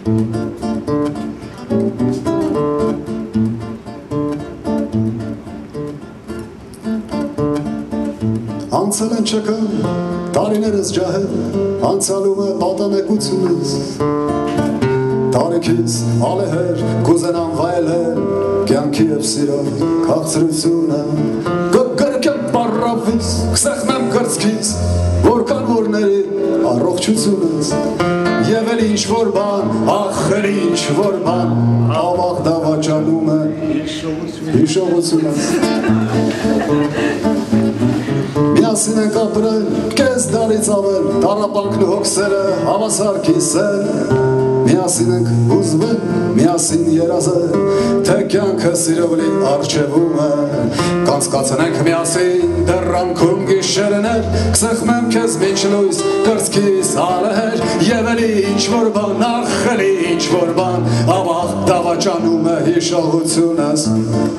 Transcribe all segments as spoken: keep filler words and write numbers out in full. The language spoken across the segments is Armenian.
Անցել են չկան, տարիներս ջահել, անցալում է պատանեկությունս, տարիքիս ալեհեր, կուզենամ վայելել, կյանքի և սիրո քաղցրությունը, կգրկեմ պարրավիս, կսեղմեմ կրծքիս, որքան որների առողջությունս, և էլ ինչ-որ բան, ախ էլ ինչ-որ բան, ավաղ դավաճանում է հիշողությունս։ Միասին ենք ապրել, կես դարից ավել, տառապանքն ու հոգսերը հավասար կիսել, միասին ենք հուզվել, միասին երազել, թե կյանքը սիրովլի առջևում է, կանցկացնենք միասին դեռանքում գիշերներ, կսեղմեմ քեզ մինչ լույս կրծքիս ալեհեր, և էլի ինչ-որ բան, ախ էլի ինչ-որ բան, ավաղ դավաճանում է հիշողությունս։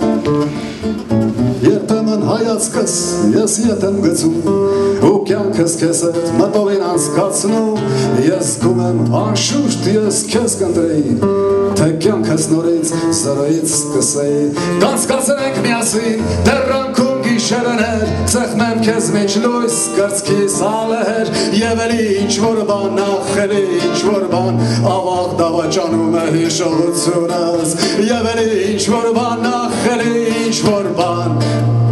Երբեմն հայացքս ես ետ եմ գցում ու կյանքս քեզ հետ մտովին անցկացնում, ես զգում եմ անշուշտ ես քեզ կընտրեի, թե կյանքս նորից զրոյից սկսեի, կանցկացնենք միասին դեռանքում գիշերներ, կսեղմեմ քեզ մինչ լույս կրծքիս ալեհեր, և էլի ինչ-որ բան, ախ էլի ինչ-որ բան, ավաղ դավաճանում է հիշողությունս, և էլի ինչ-որ բան, ախ էլի ինչ-որ բան,